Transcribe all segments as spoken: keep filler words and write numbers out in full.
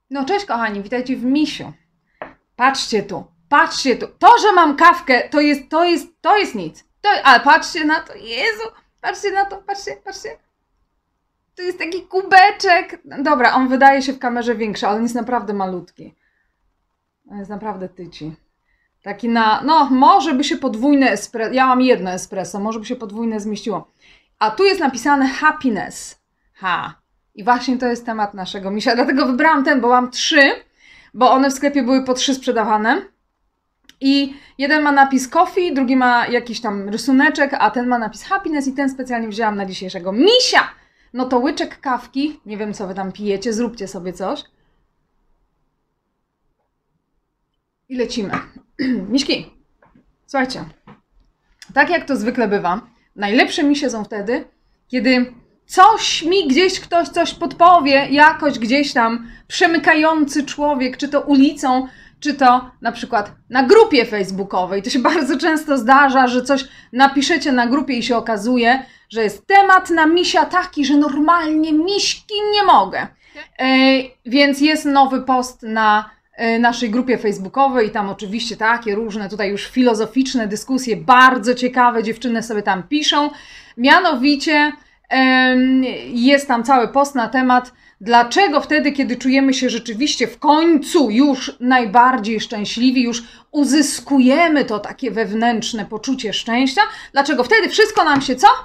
No cześć kochani, witajcie w Misiu. Patrzcie tu, patrzcie tu. To, że mam kawkę, to jest, to jest, to jest nic. To, ale patrzcie na to, Jezu, patrzcie na to, patrzcie, patrzcie. To jest taki kubeczek. Dobra, on wydaje się w kamerze większy, ale on jest naprawdę malutki. On jest naprawdę tyci. Taki na, no może by się podwójne espresso, ja mam jedno espresso, może by się podwójne zmieściło. A tu jest napisane happiness. Ha. I właśnie to jest temat naszego misia, dlatego wybrałam ten, bo mam trzy, bo one w sklepie były po trzy sprzedawane. I jeden ma napis coffee, drugi ma jakiś tam rysuneczek, a ten ma napis happiness i ten specjalnie wzięłam na dzisiejszego misia. No to łyczek kawki, nie wiem co wy tam pijecie, zróbcie sobie coś. I lecimy. Miśki, słuchajcie, tak jak to zwykle bywa, najlepsze misie są wtedy, kiedy coś mi gdzieś ktoś coś podpowie, jakoś gdzieś tam przemykający człowiek, czy to ulicą, czy to na przykład na grupie facebookowej. To się bardzo często zdarza, że coś napiszecie na grupie i się okazuje, że jest temat na misia taki, że normalnie miśki nie mogę. Yy, więc jest nowy post na yy, naszej grupie facebookowej i tam oczywiście takie różne tutaj już filozoficzne dyskusje, bardzo ciekawe, dziewczyny sobie tam piszą. Mianowicie jest tam cały post na temat, dlaczego wtedy, kiedy czujemy się rzeczywiście w końcu już najbardziej szczęśliwi, już uzyskujemy to takie wewnętrzne poczucie szczęścia, dlaczego wtedy wszystko nam się co?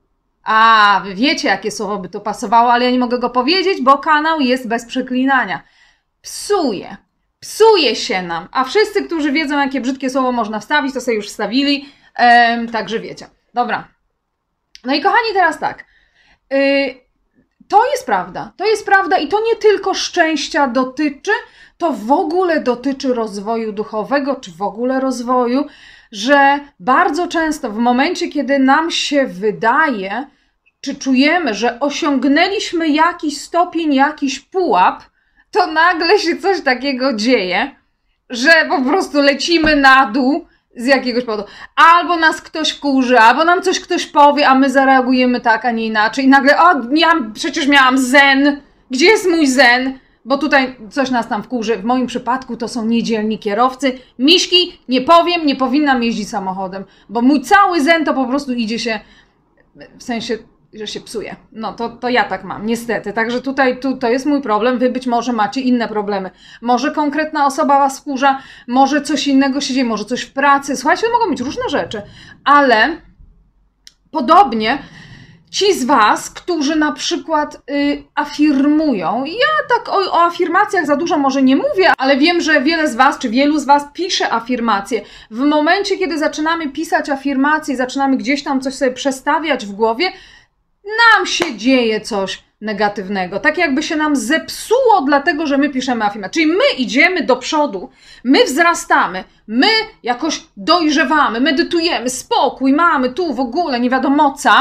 A, wy wiecie, jakie słowo by to pasowało, ale ja nie mogę go powiedzieć, bo kanał jest bez przeklinania. Psuje. Psuje się nam. A wszyscy, którzy wiedzą, jakie brzydkie słowo można wstawić, to sobie już wstawili, ehm, także wiecie. Dobra. No i kochani, teraz tak. Yy, to jest prawda. To jest prawda i to nie tylko szczęścia dotyczy, to w ogóle dotyczy rozwoju duchowego, czy w ogóle rozwoju, że bardzo często w momencie, kiedy nam się wydaje, czy czujemy, że osiągnęliśmy jakiś stopień, jakiś pułap, to nagle się coś takiego dzieje, że po prostu lecimy na dół z jakiegoś powodu. Albo nas ktoś wkurzy, albo nam coś ktoś powie, a my zareagujemy tak, a nie inaczej. I nagle, o, miałam, przecież miałam zen. Gdzie jest mój zen? Bo tutaj coś nas tam wkurzy. W moim przypadku to są niedzielni kierowcy. Miśki, nie powiem, nie powinnam jeździć samochodem, bo mój cały zen to po prostu idzie się, w sensie, że się psuje. No to, to ja tak mam, niestety. Także tutaj tu, to jest mój problem. Wy być może macie inne problemy. Może konkretna osoba was wkurza, może coś innego się dzieje, może coś w pracy. Słuchajcie, to mogą być różne rzeczy. Ale podobnie ci z was, którzy na przykład y, afirmują, ja tak o, o afirmacjach za dużo może nie mówię, ale wiem, że wiele z was, czy wielu z was pisze afirmacje. W momencie, kiedy zaczynamy pisać afirmacje, zaczynamy gdzieś tam coś sobie przestawiać w głowie, nam się dzieje coś negatywnego. Tak jakby się nam zepsuło dlatego, że my piszemy afirmacje. Czyli my idziemy do przodu, my wzrastamy, my jakoś dojrzewamy, medytujemy, spokój mamy tu w ogóle nie wiadomo co,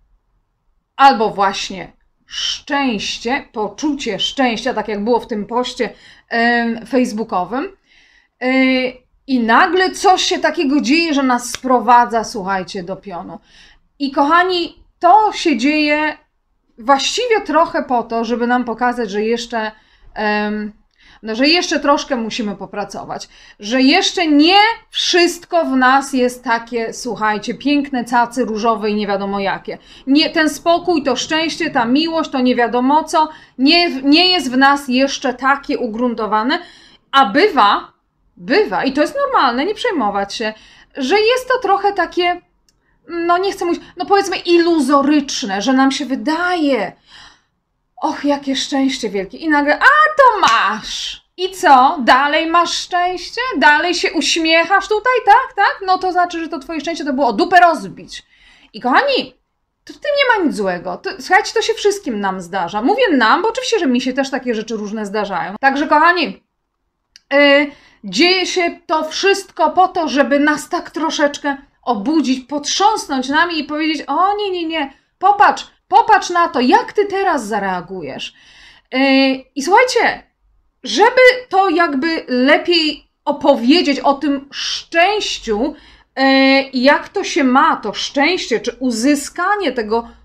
albo właśnie szczęście, poczucie szczęścia, tak jak było w tym poście yy, facebookowym. Yy, I nagle coś się takiego dzieje, że nas sprowadza, słuchajcie, do pionu. I kochani, to się dzieje właściwie trochę po to, żeby nam pokazać, że jeszcze, um, no, że jeszcze troszkę musimy popracować. Że jeszcze nie wszystko w nas jest takie, słuchajcie, piękne, cacy, różowe i nie wiadomo jakie. Nie, ten spokój, to szczęście, ta miłość, to nie wiadomo co, nie, nie jest w nas jeszcze takie ugruntowane, a bywa, bywa, i to jest normalne, nie przejmować się, że jest to trochę takie, no nie chcę mówić, no powiedzmy iluzoryczne, że nam się wydaje, och, jakie szczęście wielkie. I nagle, a to masz. I co? Dalej masz szczęście? Dalej się uśmiechasz tutaj, tak, tak? No to znaczy, że to twoje szczęście to było o dupę rozbić. I kochani, to w tym nie ma nic złego. To, słuchajcie, to się wszystkim nam zdarza. Mówię nam, bo oczywiście, że mi się też takie rzeczy różne zdarzają. Także kochani, yy, dzieje się to wszystko po to, żeby nas tak troszeczkę obudzić, potrząsnąć nami i powiedzieć, o nie, nie, nie, popatrz, popatrz na to, jak ty teraz zareagujesz. Yy, I słuchajcie, żeby to jakby lepiej opowiedzieć o tym szczęściu i yy, jak to się ma, to szczęście, czy uzyskanie tego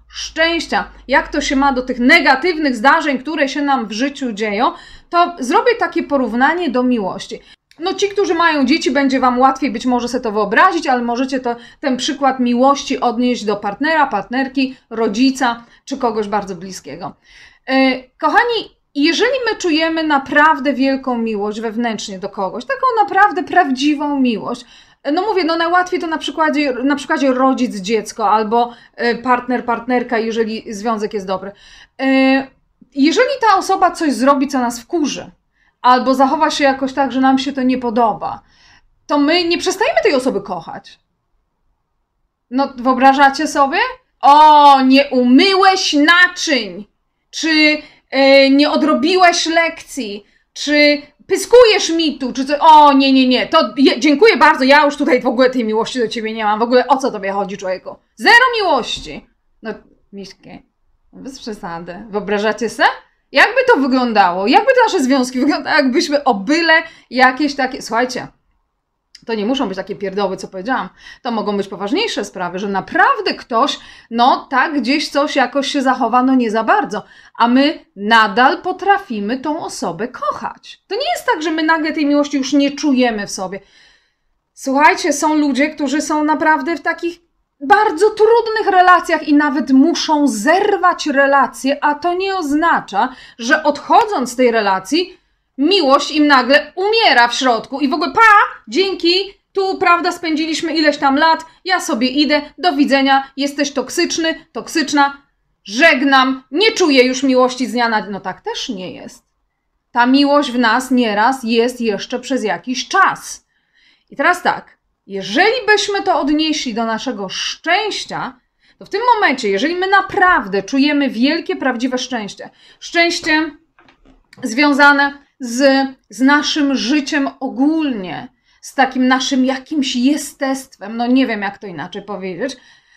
szczęścia, jak to się ma do tych negatywnych zdarzeń, które się nam w życiu dzieją, to zrobię takie porównanie do miłości. No ci, którzy mają dzieci, będzie wam łatwiej być może sobie to wyobrazić, ale możecie to, ten przykład miłości odnieść do partnera, partnerki, rodzica, czy kogoś bardzo bliskiego. Yy, kochani, jeżeli my czujemy naprawdę wielką miłość wewnętrznie do kogoś, taką naprawdę prawdziwą miłość, no mówię, no najłatwiej to na przykładzie, na przykładzie rodzic, dziecko, albo partner, partnerka, jeżeli związek jest dobry. Jeżeli ta osoba coś zrobi, co nas wkurzy, albo zachowa się jakoś tak, że nam się to nie podoba, to my nie przestajemy tej osoby kochać. No wyobrażacie sobie? O, nie umyłeś naczyń, czy yy, nie odrobiłeś lekcji, czy pyskujesz mi tu, czy co? O, nie, nie, nie, to je, dziękuję bardzo, ja już tutaj w ogóle tej miłości do ciebie nie mam, w ogóle o co tobie chodzi, człowieku? Zero miłości. No, Miśkie, bez przesady. Wyobrażacie se? Jakby to wyglądało? Jakby te nasze związki wyglądały, jakbyśmy o byle jakieś takie... Słuchajcie, to nie muszą być takie pierdoły, co powiedziałam. To mogą być poważniejsze sprawy, że naprawdę ktoś, no tak, gdzieś coś jakoś się zachowa, no nie za bardzo. A my nadal potrafimy tą osobę kochać. To nie jest tak, że my nagle tej miłości już nie czujemy w sobie. Słuchajcie, są ludzie, którzy są naprawdę w takich bardzo trudnych relacjach i nawet muszą zerwać relacje, a to nie oznacza, że odchodząc z tej relacji, miłość im nagle umiera w środku i w ogóle pa, dzięki, tu prawda spędziliśmy ileś tam lat, ja sobie idę, do widzenia, jesteś toksyczny, toksyczna, żegnam, nie czuję już miłości z dnia na dzień. No tak też nie jest. Ta miłość w nas nieraz jest jeszcze przez jakiś czas. I teraz tak, jeżeli byśmy to odnieśli do naszego szczęścia, to w tym momencie, jeżeli my naprawdę czujemy wielkie, prawdziwe szczęście, szczęście związane z, z naszym życiem ogólnie, z takim naszym jakimś jestestwem, no nie wiem jak to inaczej powiedzieć,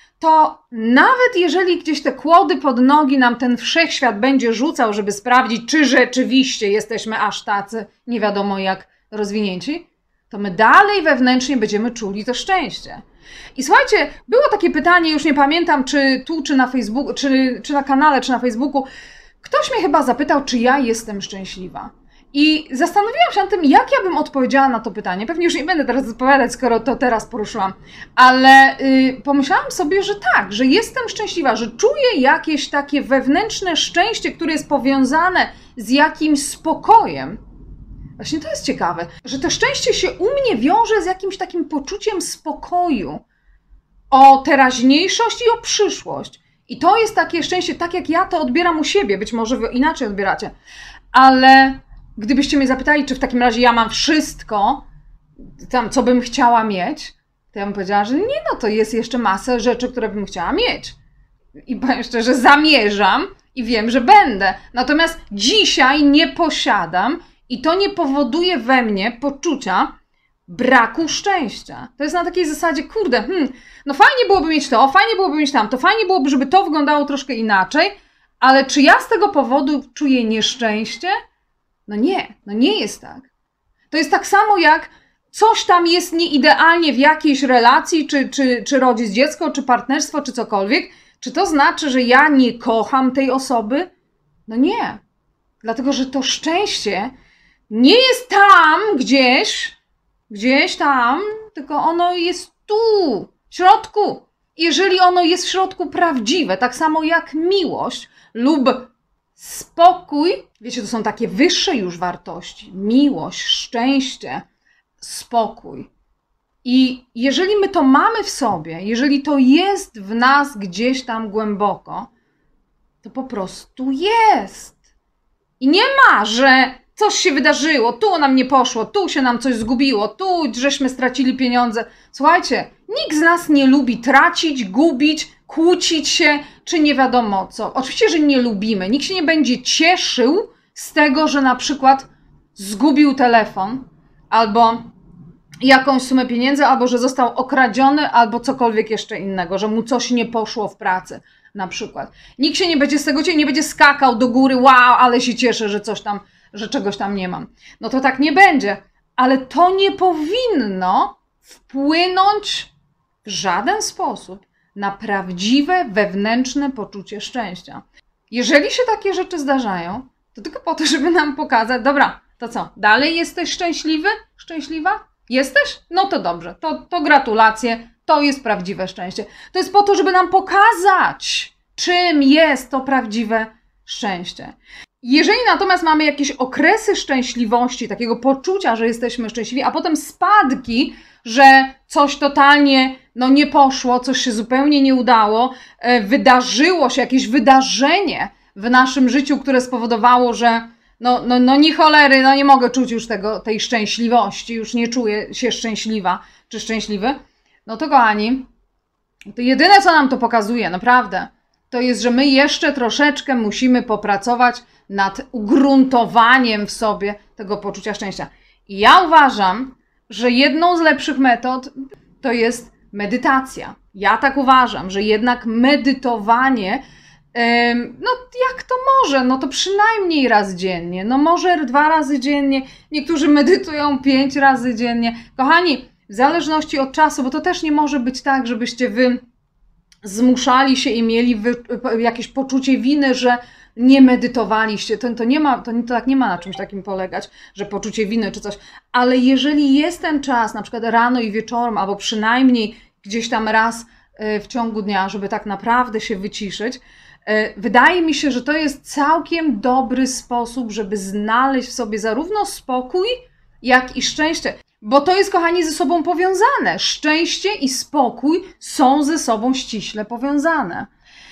to nawet jeżeli gdzieś te kłody pod nogi nam ten wszechświat będzie rzucał, żeby sprawdzić, czy rzeczywiście jesteśmy aż tacy nie wiadomo jak rozwinięci, to my dalej wewnętrznie będziemy czuli to szczęście. I słuchajcie, było takie pytanie, już nie pamiętam, czy tu, czy na Facebooku, czy, czy na kanale, czy na Facebooku, ktoś mnie chyba zapytał, czy ja jestem szczęśliwa. I zastanowiłam się nad tym, jak ja bym odpowiedziała na to pytanie. Pewnie już nie będę teraz odpowiadać, skoro to teraz poruszyłam. Ale yy, pomyślałam sobie, że tak, że jestem szczęśliwa, że czuję jakieś takie wewnętrzne szczęście, które jest powiązane z jakimś spokojem. Właśnie to jest ciekawe, że to szczęście się u mnie wiąże z jakimś takim poczuciem spokoju. O teraźniejszość i o przyszłość. I to jest takie szczęście, tak jak ja to odbieram u siebie. Być może wy inaczej odbieracie. Ale gdybyście mnie zapytali, czy w takim razie ja mam wszystko, tam, co bym chciała mieć, to ja bym powiedziała, że nie, no to jest jeszcze masę rzeczy, które bym chciała mieć. I powiem szczerze, zamierzam i wiem, że będę. Natomiast dzisiaj nie posiadam i to nie powoduje we mnie poczucia braku szczęścia. To jest na takiej zasadzie, kurde, hmm, no fajnie byłoby mieć to, fajnie byłoby mieć tamto, fajnie byłoby, żeby to wyglądało troszkę inaczej, ale czy ja z tego powodu czuję nieszczęście? No nie, no nie jest tak. To jest tak samo jak coś tam jest nieidealnie w jakiejś relacji, czy, czy, czy rodzic, dziecko, czy partnerstwo, czy cokolwiek. Czy to znaczy, że ja nie kocham tej osoby? No nie. Dlatego, że to szczęście nie jest tam gdzieś, gdzieś tam, tylko ono jest tu, w środku. Jeżeli ono jest w środku prawdziwe, tak samo jak miłość lub spokój, wiecie, to są takie wyższe już wartości. Miłość, szczęście, spokój. I jeżeli my to mamy w sobie, jeżeli to jest w nas gdzieś tam głęboko, to po prostu jest. I nie ma, że coś się wydarzyło, tu nam nie poszło, tu się nam coś zgubiło, tu żeśmy stracili pieniądze. Słuchajcie, nikt z nas nie lubi tracić, gubić, kłócić się, czy nie wiadomo co. Oczywiście, że nie lubimy. Nikt się nie będzie cieszył z tego, że na przykład zgubił telefon, albo jakąś sumę pieniędzy, albo że został okradziony, albo cokolwiek jeszcze innego, że mu coś nie poszło w pracy, na przykład. Nikt się nie będzie z tego cieszył, nie będzie skakał do góry, wow, ale się cieszę, że coś tam, że czegoś tam nie mam. No to tak nie będzie. Ale to nie powinno wpłynąć w żaden sposób na prawdziwe, wewnętrzne poczucie szczęścia. Jeżeli się takie rzeczy zdarzają, to tylko po to, żeby nam pokazać, dobra, to co, dalej jesteś szczęśliwy? Szczęśliwa? Jesteś? No to dobrze, to, to gratulacje, to jest prawdziwe szczęście. To jest po to, żeby nam pokazać, czym jest to prawdziwe szczęście. Jeżeli natomiast mamy jakieś okresy szczęśliwości, takiego poczucia, że jesteśmy szczęśliwi, a potem spadki, że coś totalnie no, nie poszło, coś się zupełnie nie udało, e, wydarzyło się jakieś wydarzenie w naszym życiu, które spowodowało, że no, no, no ni cholery, no nie mogę czuć już tego, tej szczęśliwości, już nie czuję się szczęśliwa czy szczęśliwy, no to kochani, to jedyne, co nam to pokazuje, naprawdę, to jest, że my jeszcze troszeczkę musimy popracować nad ugruntowaniem w sobie tego poczucia szczęścia. I ja uważam, że jedną z lepszych metod to jest medytacja. Ja tak uważam, że jednak medytowanie, no jak to może? No to przynajmniej raz dziennie, no może dwa razy dziennie, niektórzy medytują pięć razy dziennie. Kochani, w zależności od czasu, bo to też nie może być tak, żebyście wy zmuszali się i mieli wy, jakieś poczucie winy, że nie medytowaliście. To, to, nie ma, to, to tak nie ma na czymś takim polegać, że poczucie winy czy coś. Ale jeżeli jest ten czas, na przykład rano i wieczorem, albo przynajmniej gdzieś tam raz w ciągu dnia, żeby tak naprawdę się wyciszyć, wydaje mi się, że to jest całkiem dobry sposób, żeby znaleźć w sobie zarówno spokój, jak i szczęście. Bo to jest, kochani, ze sobą powiązane. Szczęście i spokój są ze sobą ściśle powiązane.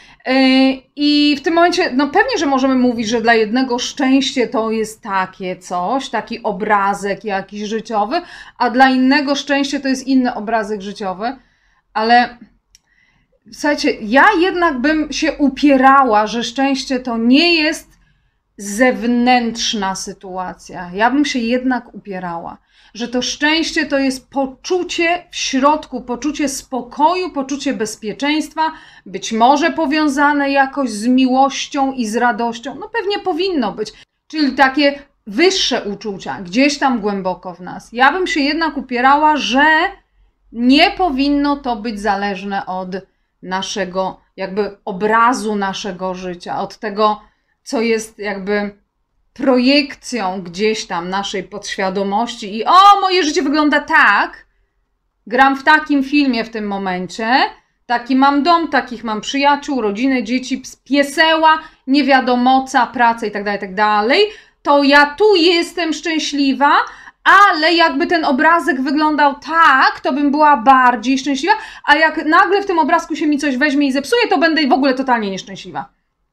I w tym momencie, no pewnie, że możemy mówić, że dla jednego szczęście to jest takie coś, taki obrazek jakiś życiowy, a dla innego szczęście to jest inny obrazek życiowy, ale słuchajcie, ja jednak bym się upierała, że szczęście to nie jest zewnętrzna sytuacja. Ja bym się jednak upierała, że to szczęście to jest poczucie w środku, poczucie spokoju, poczucie bezpieczeństwa, być może powiązane jakoś z miłością i z radością. No pewnie powinno być, czyli takie wyższe uczucia, gdzieś tam głęboko w nas. Ja bym się jednak upierała, że nie powinno to być zależne od naszego jakby obrazu naszego życia, od tego, co jest jakby projekcją gdzieś tam naszej podświadomości i o, moje życie wygląda tak, gram w takim filmie w tym momencie, taki mam dom, takich mam przyjaciół, rodzinę, dzieci, pieseła, nie wiadomo co, pracę i tak dalej, tak dalej, to ja tu jestem szczęśliwa, ale jakby ten obrazek wyglądał tak, to bym była bardziej szczęśliwa, a jak nagle w tym obrazku się mi coś weźmie i zepsuje, to będę w ogóle totalnie nieszczęśliwa.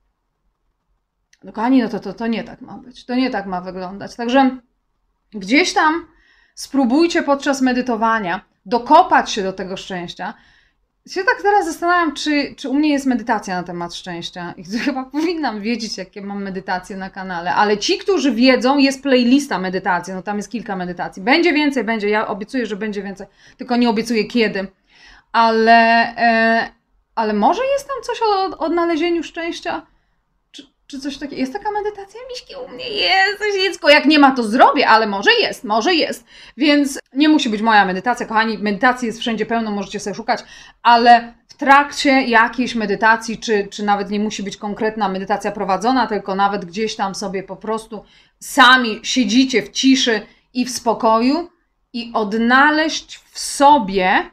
No kochani, no to, to, to nie tak ma być, to nie tak ma wyglądać. Także gdzieś tam spróbujcie podczas medytowania dokopać się do tego szczęścia. Się tak teraz zastanawiam, czy, czy u mnie jest medytacja na temat szczęścia. I chyba powinnam wiedzieć, jakie mam medytacje na kanale. Ale ci, którzy wiedzą, jest playlista medytacji. No tam jest kilka medytacji. Będzie więcej, będzie. Ja obiecuję, że będzie więcej. Tylko nie obiecuję kiedy. Ale, e, ale może jest tam coś o odnalezieniu szczęścia? Czy, czy coś takiego? Jest taka medytacja? Miśki, u mnie jest. Dziecko. Jak nie ma, to zrobię, ale może jest, może jest. Więc nie musi być moja medytacja, kochani. Medytacji jest wszędzie pełno, możecie sobie szukać, ale w trakcie jakiejś medytacji, czy, czy nawet nie musi być konkretna medytacja prowadzona, tylko nawet gdzieś tam sobie po prostu sami siedzicie w ciszy i w spokoju i odnaleźć w sobie,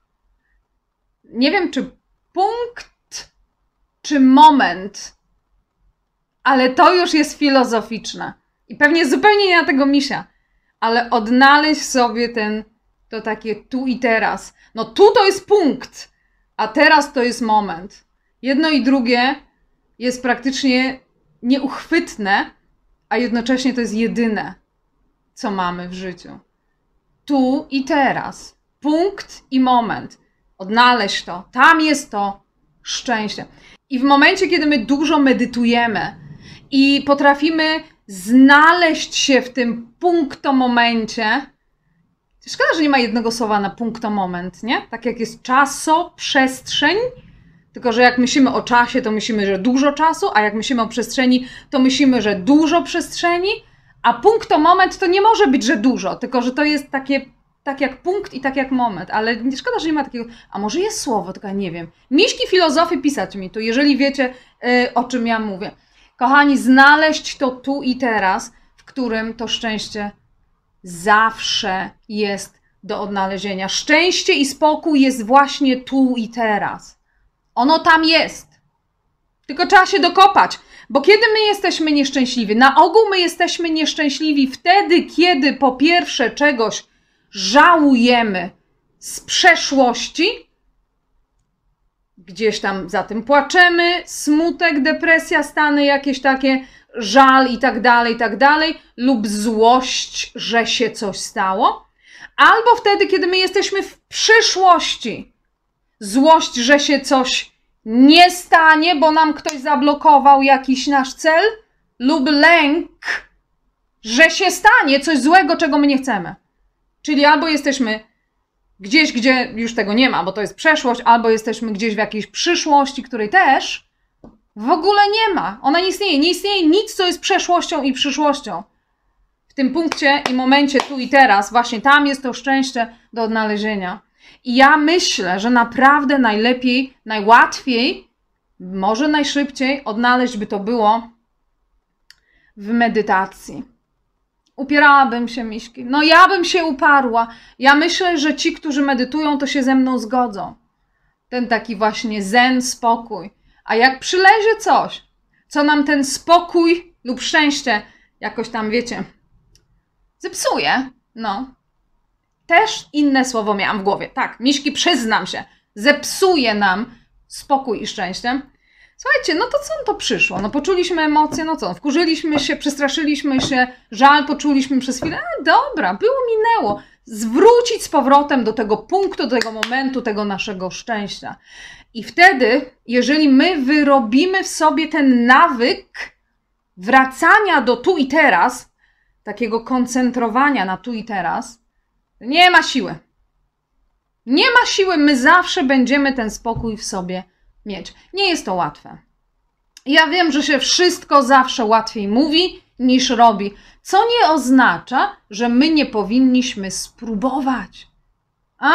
nie wiem czy punkt, czy moment, ale to już jest filozoficzne i pewnie zupełnie nie na tego misia, ale odnaleźć sobie ten, to takie tu i teraz. No tu to jest punkt, a teraz to jest moment. Jedno i drugie jest praktycznie nieuchwytne, a jednocześnie to jest jedyne, co mamy w życiu. Tu i teraz. Punkt i moment. Odnaleźć to. Tam jest to szczęście. I w momencie, kiedy my dużo medytujemy i potrafimy znaleźć się w tym punktomomencie, szkoda, że nie ma jednego słowa na punktomoment, nie? Tak jak jest czasoprzestrzeń, tylko że jak myślimy o czasie, to myślimy, że dużo czasu, a jak myślimy o przestrzeni, to myślimy, że dużo przestrzeni, a punktomoment to nie może być, że dużo, tylko że to jest takie, tak jak punkt i tak jak moment, ale nie szkoda, że nie ma takiego, a może jest słowo, tylko ja nie wiem. Miśki filozofy pisać mi tu, jeżeli wiecie, yy, o czym ja mówię. Kochani, znaleźć to tu i teraz, w którym to szczęście zawsze jest do odnalezienia. Szczęście i spokój jest właśnie tu i teraz. Ono tam jest. Tylko trzeba się dokopać. Bo kiedy my jesteśmy nieszczęśliwi? Na ogół my jesteśmy nieszczęśliwi wtedy, kiedy po pierwsze czegoś żałujemy z przeszłości, gdzieś tam za tym płaczemy, smutek, depresja, stany jakieś takie, żal i tak dalej, i tak dalej, lub złość, że się coś stało, albo wtedy, kiedy my jesteśmy w przyszłości, złość, że się coś nie stanie, bo nam ktoś zablokował jakiś nasz cel, lub lęk, że się stanie coś złego, czego my nie chcemy. Czyli albo jesteśmy gdzieś, gdzie już tego nie ma, bo to jest przeszłość, albo jesteśmy gdzieś w jakiejś przyszłości, której też w ogóle nie ma. Ona nie istnieje. Nie istnieje nic, co jest przeszłością i przyszłością. W tym punkcie i momencie tu i teraz, właśnie tam jest to szczęście do odnalezienia. I ja myślę, że naprawdę najlepiej, najłatwiej, może najszybciej odnaleźć by to było w medytacji. Upierałabym się, Miśki. No ja bym się uparła. Ja myślę, że ci, którzy medytują, to się ze mną zgodzą. Ten taki właśnie zen, spokój. A jak przylezie coś, co nam ten spokój lub szczęście jakoś tam, wiecie, zepsuje, no. Też inne słowo miałam w głowie. Tak, Miśki, przyznam się. Zepsuje nam spokój i szczęście. Słuchajcie, no to co to przyszło? No poczuliśmy emocje, no co? Wkurzyliśmy się, przestraszyliśmy się, żal poczuliśmy przez chwilę. A dobra, było, minęło. Zwrócić z powrotem do tego punktu, do tego momentu, tego naszego szczęścia. I wtedy, jeżeli my wyrobimy w sobie ten nawyk wracania do tu i teraz, takiego koncentrowania na tu i teraz, nie ma siły. Nie ma siły, my zawsze będziemy ten spokój w sobie mieć. Nie jest to łatwe. Ja wiem, że się wszystko zawsze łatwiej mówi niż robi, co nie oznacza, że my nie powinniśmy spróbować. A?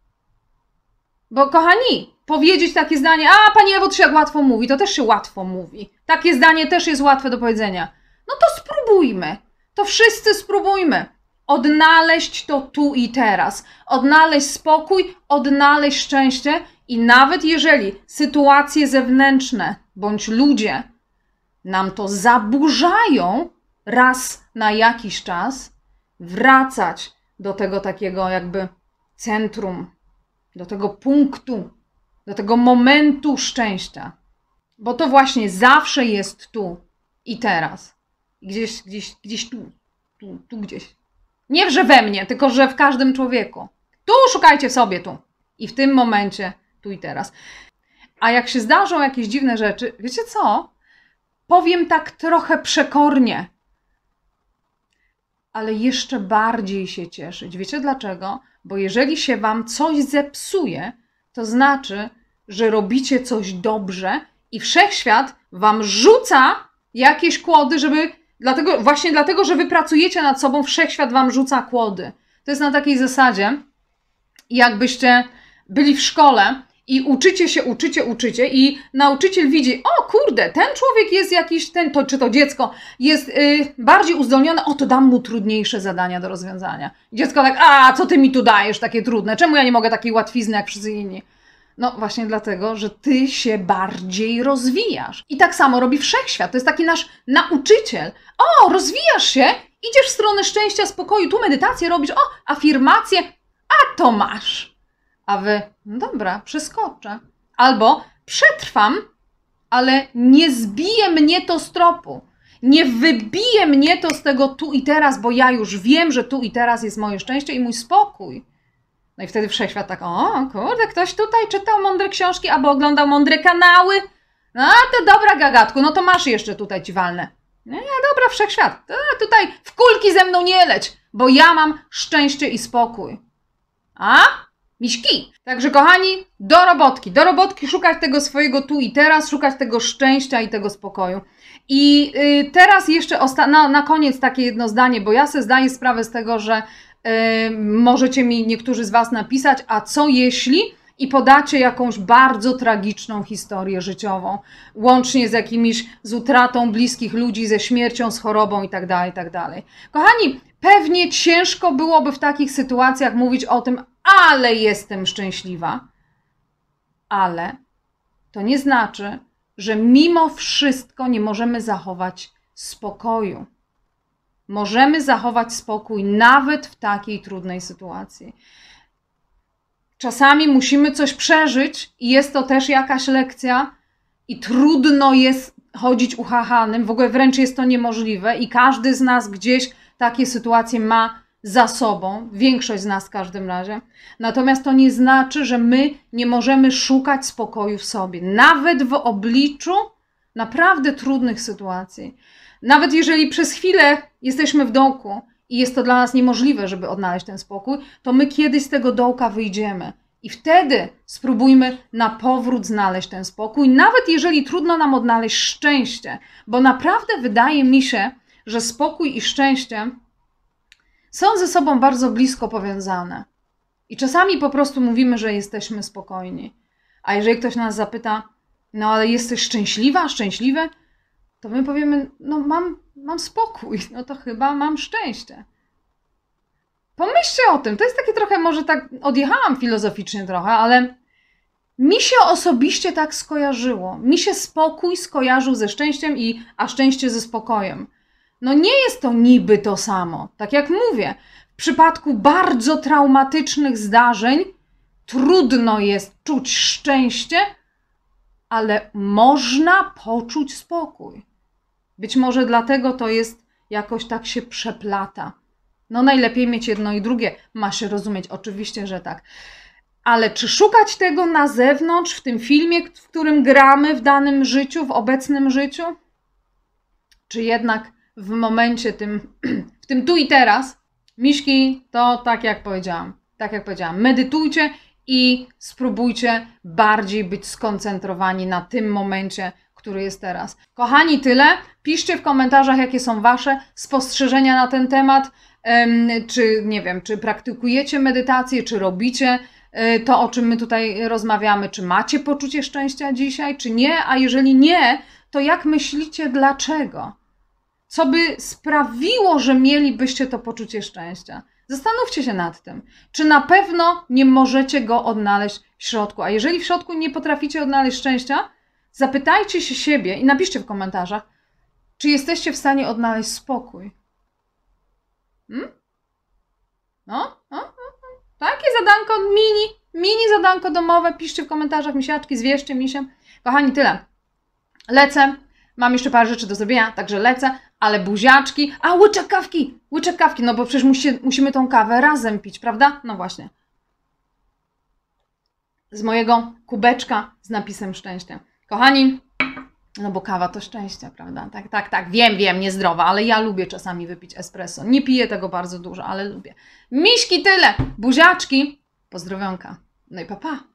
Bo kochani, powiedzieć takie zdanie, a pani Ewo, to się jak łatwo mówi, to też się łatwo mówi. Takie zdanie też jest łatwe do powiedzenia. No to spróbujmy. To wszyscy spróbujmy. Odnaleźć to tu i teraz. Odnaleźć spokój, odnaleźć szczęście i nawet jeżeli sytuacje zewnętrzne bądź ludzie nam to zaburzają raz na jakiś czas, wracać do tego takiego jakby centrum, do tego punktu, do tego momentu szczęścia. Bo to właśnie zawsze jest tu i teraz. Gdzieś, gdzieś, gdzieś tu, tu, tu gdzieś. Nie, że we mnie, tylko że w każdym człowieku. Tu szukajcie w sobie, tu. I w tym momencie, tu i teraz. A jak się zdarzą jakieś dziwne rzeczy, wiecie co? Powiem tak trochę przekornie. Ale jeszcze bardziej się cieszyć. Wiecie dlaczego? Bo jeżeli się wam coś zepsuje, to znaczy, że robicie coś dobrze i wszechświat wam rzuca jakieś kłody, żeby... Dlatego, właśnie dlatego, że wy pracujecie nad sobą, wszechświat wam rzuca kłody. To jest na takiej zasadzie, jakbyście byli w szkole i uczycie się, uczycie, uczycie i nauczyciel widzi, o kurde, ten człowiek jest jakiś, ten, to, czy to dziecko jest yy, bardziej uzdolnione, o to dam mu trudniejsze zadania do rozwiązania. I dziecko tak, a co ty mi tu dajesz takie trudne, czemu ja nie mogę takiej łatwizny jak wszyscy inni? No właśnie dlatego, że ty się bardziej rozwijasz. I tak samo robi wszechświat. To jest taki nasz nauczyciel. O, rozwijasz się, idziesz w stronę szczęścia, spokoju, tu medytację robisz, o, afirmacje, a to masz. A wy, no dobra, przeskoczę. Albo przetrwam, ale nie zbije mnie to z tropu. Nie wybije mnie to z tego tu i teraz, bo ja już wiem, że tu i teraz jest moje szczęście i mój spokój. No i wtedy wszechświat tak, o kurde, ktoś tutaj czytał mądre książki albo oglądał mądre kanały. No to dobra, gagatku, no to masz jeszcze tutaj ci walne. Nie, nie, dobra, wszechświat, to tutaj w kulki ze mną nie leć, bo ja mam szczęście i spokój. A? Miśki. Także kochani, do robotki, do robotki szukać tego swojego tu i teraz, szukać tego szczęścia i tego spokoju. I yy, teraz jeszcze osta- na, na koniec takie jedno zdanie, bo ja sobie zdaję sprawę z tego, że Yy, możecie mi niektórzy z Was napisać, a co jeśli i podacie jakąś bardzo tragiczną historię życiową, łącznie z jakimiś, z utratą bliskich ludzi, ze śmiercią, z chorobą itd., itd. Kochani, pewnie ciężko byłoby w takich sytuacjach mówić o tym, ale jestem szczęśliwa. Ale to nie znaczy, że mimo wszystko nie możemy zachować spokoju. Możemy zachować spokój nawet w takiej trudnej sytuacji. Czasami musimy coś przeżyć i jest to też jakaś lekcja i trudno jest chodzić uchachanym, w ogóle wręcz jest to niemożliwe i każdy z nas gdzieś takie sytuacje ma za sobą, większość z nas w każdym razie. Natomiast to nie znaczy, że my nie możemy szukać spokoju w sobie, nawet w obliczu naprawdę trudnych sytuacji. Nawet jeżeli przez chwilę jesteśmy w dołku i jest to dla nas niemożliwe, żeby odnaleźć ten spokój, to my kiedyś z tego dołka wyjdziemy. I wtedy spróbujmy na powrót znaleźć ten spokój, nawet jeżeli trudno nam odnaleźć szczęście, bo naprawdę wydaje mi się, że spokój i szczęście są ze sobą bardzo blisko powiązane. I czasami po prostu mówimy, że jesteśmy spokojni. A jeżeli ktoś nas zapyta, no ale jesteś szczęśliwa, szczęśliwy? To my powiemy, no mam, mam spokój, no to chyba mam szczęście. Pomyślcie o tym, to jest takie trochę, może tak odjechałam filozoficznie trochę, ale mi się osobiście tak skojarzyło. Mi się spokój skojarzył ze szczęściem, i, a szczęście ze spokojem. No nie jest to niby to samo. Tak jak mówię, w przypadku bardzo traumatycznych zdarzeń trudno jest czuć szczęście, ale można poczuć spokój. Być może dlatego to jest jakoś tak się przeplata. No najlepiej mieć jedno i drugie. Ma się rozumieć, oczywiście, że tak. Ale czy szukać tego na zewnątrz, w tym filmie, w którym gramy w danym życiu, w obecnym życiu? Czy jednak w momencie tym, w tym tu i teraz? Miśki, to tak jak powiedziałam, tak jak powiedziałam, medytujcie i spróbujcie bardziej być skoncentrowani na tym momencie, który jest teraz. Kochani, tyle. Piszcie w komentarzach, jakie są Wasze spostrzeżenia na ten temat. Czy, nie wiem, czy praktykujecie medytację, czy robicie to, o czym my tutaj rozmawiamy, czy macie poczucie szczęścia dzisiaj, czy nie, a jeżeli nie, to jak myślicie, dlaczego? Co by sprawiło, że mielibyście to poczucie szczęścia? Zastanówcie się nad tym. Czy na pewno nie możecie go odnaleźć w środku? A jeżeli w środku nie potraficie odnaleźć szczęścia, zapytajcie się siebie i napiszcie w komentarzach, czy jesteście w stanie odnaleźć spokój. Hmm? No, no, no, takie zadanko mini, mini zadanko domowe. Piszcie w komentarzach, misiaczki, zwierzcie mi się. Kochani, tyle. Lecę. Mam jeszcze parę rzeczy do zrobienia, także lecę, ale buziaczki. A, łyczek kawki! Łyczek kawki, no bo przecież musi, musimy tą kawę razem pić, prawda? No właśnie. Z mojego kubeczka z napisem szczęście. Kochani, no bo kawa to szczęście, prawda? Tak, tak, tak. Wiem, wiem, niezdrowa, ale ja lubię czasami wypić espresso. Nie piję tego bardzo dużo, ale lubię. Miśki, tyle. Buziaczki. Pozdrowionka. No i pa, pa.